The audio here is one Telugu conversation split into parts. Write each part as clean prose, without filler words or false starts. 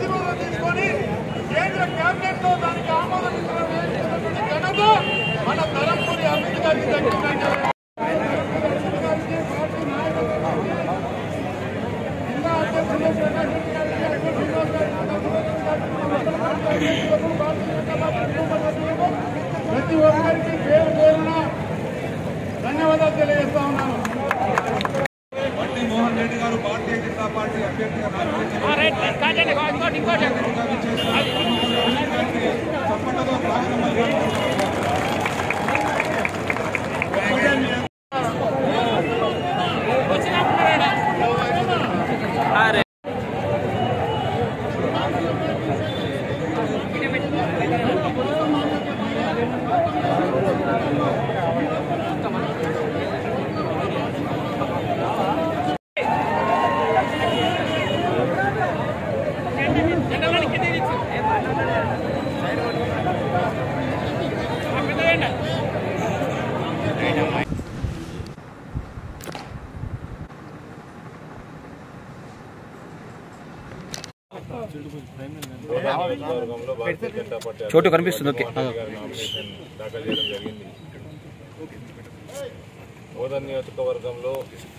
ఆశీర్వాదం తీసుకొని కేంద్ర కేబినెట్ లో దానికి ఆమోదించడం ఘనత మన ధర్మపురి అమిత్ గారికి దక్కిందని ప్రతి ఒక్కరికి పేరు పేరున ధన్యవాదాలు తెలియజేస్తా ఉన్నాను. బండి మోహన్ రెడ్డి గారు భారతీయ జనతా పార్టీ అభ్యర్థిగా చప్పట్లతో చోటు కనిపిస్తుంది. ఓకే, నామినేషన్ దాఖలు చేయడం జరిగింది. బోధన్ నియోజకవర్గంలో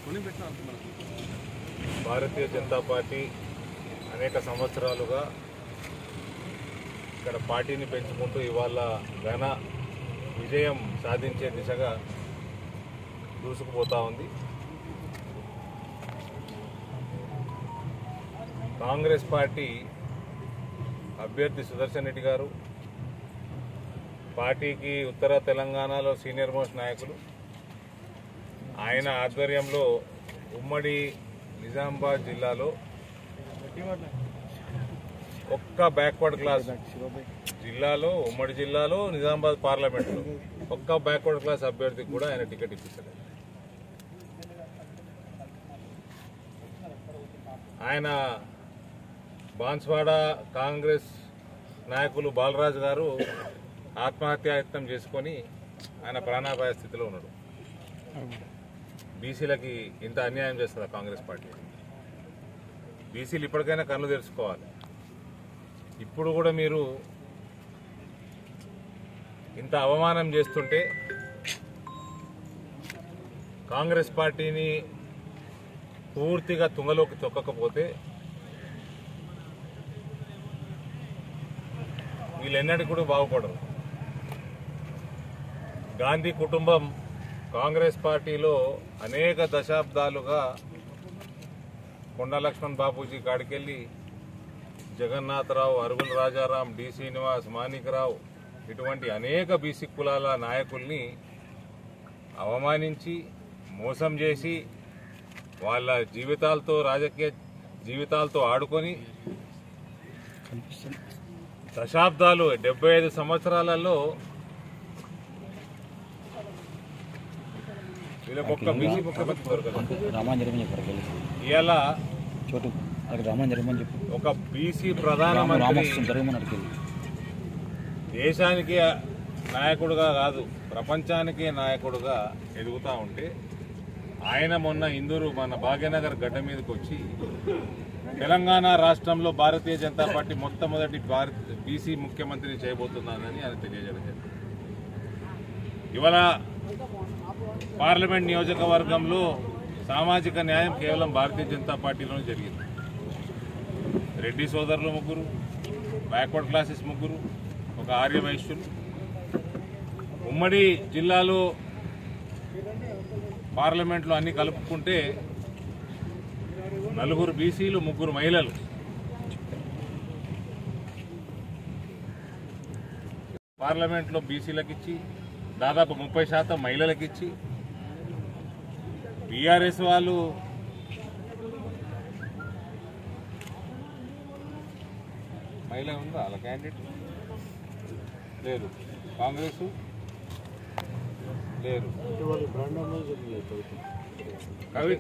భారతీయ జనతా పార్టీ అనేక సంవత్సరాలుగా ఇక్కడ పార్టీని పెంచుకుంటూ ఇవాళ ఘన విజయం సాధించే దిశగా దూసుకుపోతూ ఉంది. కాంగ్రెస్ పార్టీ అభ్యర్థి సుదర్శన్ రెడ్డి గారు పార్టీకి ఉత్తర తెలంగాణలో సీనియర్ మోస్ట్ నాయకులు. ఆయన ఆధ్వర్యంలో ఉమ్మడి నిజామాబాద్ జిల్లాలో ఒక్క బ్యాక్వర్డ్ క్లాస్ జిల్లాలో ఉమ్మడి జిల్లాలో నిజామాబాద్ పార్లమెంట్లో ఒక్క బ్యాక్వర్డ్ క్లాస్ అభ్యర్థికి కూడా ఆయన టికెట్ ఇప్పిస్తారు. ఆయన బాన్స్వాడ కాంగ్రెస్ నాయకులు బాలరాజు గారు ఆత్మహత్యాయత్నం చేసుకొని ఆయన ప్రాణాపాయ స్థితిలో ఉన్నాడు. బీసీలకి ఇంత అన్యాయం చేస్తుంది కాంగ్రెస్ పార్టీ. బీసీలు ఇప్పటికైనా కన్ను తెరుచుకోవాలి. ఇప్పుడు కూడా మీరు ఇంత అవమానం చేస్తుంటే కాంగ్రెస్ పార్టీని పూర్తిగా తుంగలోకి తొక్కకపోతే వీళ్ళెన్నటికీ కూడా బాగుపడరు. గాంధీ కుటుంబం కాంగ్రెస్ పార్టీలో అనేక దశాబ్దాలుగా కొండ లక్ష్మణ్ బాపూజీ కాడికెళ్ళి జగన్నాథరావు, అరుగుల రాజారాం, డి శ్రీనివాస్, మాణిక్రావు ఇటువంటి అనేక బీసీ కులాల నాయకుల్ని అవమానించి మోసం చేసి వాళ్ళ జీవితాలతో రాజకీయ జీవితాలతో ఆడుకొని దశాబ్దాలు 75 సంవత్సరాలలో వీళ్ళకొక్క బీసీ ముఖ్యమంత్రి దొరకదు. ఇలా ఒక బీసీ ప్రధానమంత్రి దేశానికి నాయకుడుగా కాదు ప్రపంచానికి నాయకుడుగా ఎదుగుతూ ఉంటే ఆయన మొన్న ఇందూరు మన భాగ్యనగర్ గడ్డ మీదకి వచ్చి తెలంగాణ రాష్ట్రంలో భారతీయ జనతా పార్టీ మొట్టమొదటి బీసీ ముఖ్యమంత్రిని చేయబోతున్నానని ఆయన తెలియజేయడం జరిగింది. ఇవాళ పార్లమెంట్ నియోజకవర్గంలో సామాజిక న్యాయం కేవలం భారతీయ జనతా పార్టీలోనే జరిగింది. రెడ్డి సోదరులు 3, బ్యాక్వర్డ్ క్లాసెస్ 3, ఒక ఆర్య వైశ్యులు. ఉమ్మడి జిల్లాలో పార్లమెంట్లో అన్ని కలుపుకుంటే 4 బీసీలు, 3 మహిళలు. పార్లమెంట్లో బీసీలకు ఇచ్చి దాదాపు 30% మహిళలకు ఇచ్చి బీఆర్ఎస్ వాళ్ళు మహిళ ఉందా వాళ్ళ క్యాండిడేట్ లేదు, కాంగ్రెస్ లేరు. కవిత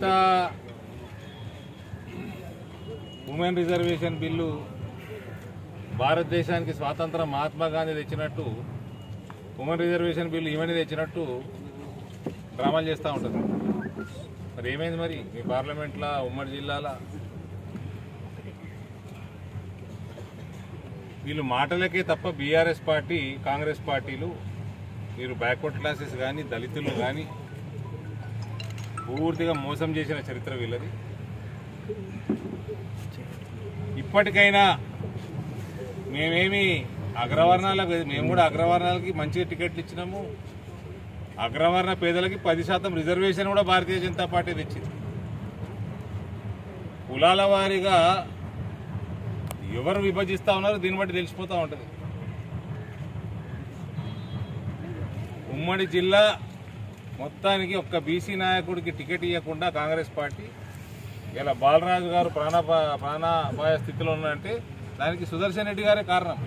ఉమెన్ రిజర్వేషన్ బిల్లు భారతదేశానికి స్వాతంత్రం మహాత్మా గాంధీ తెచ్చినట్టు ఉమెన్ రిజర్వేషన్ బిల్లు ఈమెని తెచ్చినట్టు డ్రామాలు చేస్తూ ఉంటుంది. మరి ఏమైంది మరి మీ పార్లమెంట్లో ఉమ్మడి జిల్లాల వీళ్ళు మాటలకే తప్ప బీఆర్ఎస్ పార్టీ కాంగ్రెస్ పార్టీలు మీరు బ్యాక్వర్డ్ క్లాసెస్ కానీ దళితులు కానీ పూర్తిగా మోసం చేసిన చరిత్ర వీళ్ళది. ఇప్పటికైనా మేమేమి అగ్రవర్ణాలకు, మేము కూడా అగ్రవర్ణాలకి మంచిగా టికెట్లు ఇచ్చినాము. అగ్రవర్ణ పేదలకి 10% రిజర్వేషన్ కూడా భారతీయ జనతా పార్టీ తెచ్చింది. కులాల వారీగా ఎవరు విభజిస్తూ ఉన్నారో దీన్ని బట్టి తెలిసిపోతూ ఉంటుంది. ఉమ్మడి జిల్లా మొత్తానికి ఒక్క బీసీ నాయకుడికి టికెట్ ఇవ్వకుండా కాంగ్రెస్ పార్టీ ఇలా బాలరాజు గారు ప్రాణాపాయ స్థితిలో ఉన్నారంటే దానికి సుదర్శన్ రెడ్డి గారే కారణం.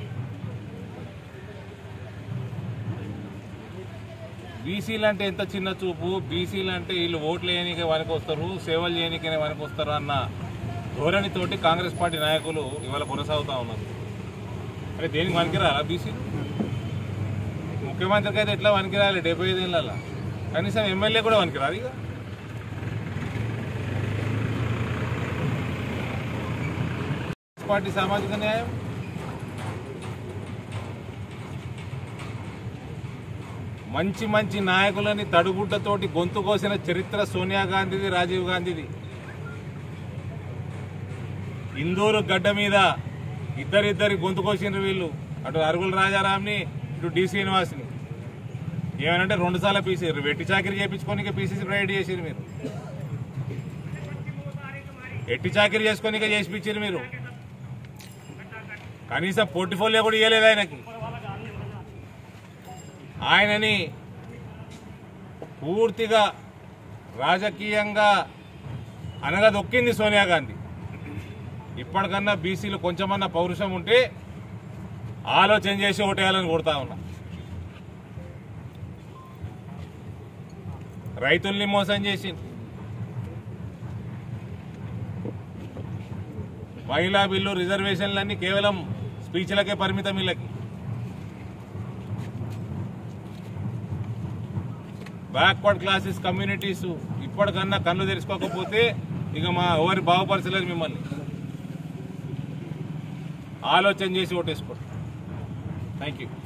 బీసీలు అంటే ఎంత చిన్న చూపు, బీసీలు అంటే వీళ్ళు ఓట్లు వేయనికే వరకు వస్తారు, సేవలు చేయనికే వరకు వస్తారు అన్న ధోరణితోటి కాంగ్రెస్ పార్టీ నాయకులు ఇవాళ కొనసాగుతూ ఉన్నారు. అంటే దేనికి వనికిరాలా బీసీలు? ముఖ్యమంత్రికి అయితే ఎట్లా వనికిరాలి 75 ఏళ్ళ, కనీసం ఎమ్మెల్యే కూడా వనికిరాలి. ఇక పార్టీ సామాజిక న్యాయం మంచి మంచి నాయకులని తడుగుడ్డతోటి గొంతు కోసిన చరిత్ర సోనియా గాంధీది, రాజీవ్ గాంధీది. ఇందూరు గడ్డ మీద ఇద్దరిద్దరి గొంతు కోసినారు వీళ్ళు. అటు అరుగుల రాజారాంని, ఇటు డి శ్రీనివాస్ని. ఏమనంటే 2 సార్లు పీసీరు, వెట్టి చాకరీ చేయించుకోనికే పీసీసీ ప్రైవేట్ చేసారు మీరు. ఎట్టి చాకరీ చేసుకోనికే చేసిపించారు మీరు. కనీసం పోర్ట్ఫోలియో కూడా ఇవ్వలేదు ఆయనకి. ఆయనని పూర్తిగా రాజకీయంగా అనగదొక్కింది సోనియా గాంధీ. ఇప్పటికన్నా బీసీలు కొంచెమన్నా పౌరుషం ఉంటే ఆలోచన చేసి ఓటేయాలని కోరుతా ఉన్నా. రైతుల్ని మోసం చేసి, మహిళా బిల్లు, రిజర్వేషన్లన్నీ కేవలం స్పీచ్లకే పరిమితం. వీళ్ళకి బ్యాక్వర్డ్ క్లాసెస్ కమ్యూనిటీస్ ఇప్పటికన్నా కళ్ళు తెరుచుకోకపోతే ఇక మా ఎవరి బాగుపరచలేదు. మిమ్మల్ని ఆలోచన చేసి ఓటేసుకోండి. Thank you.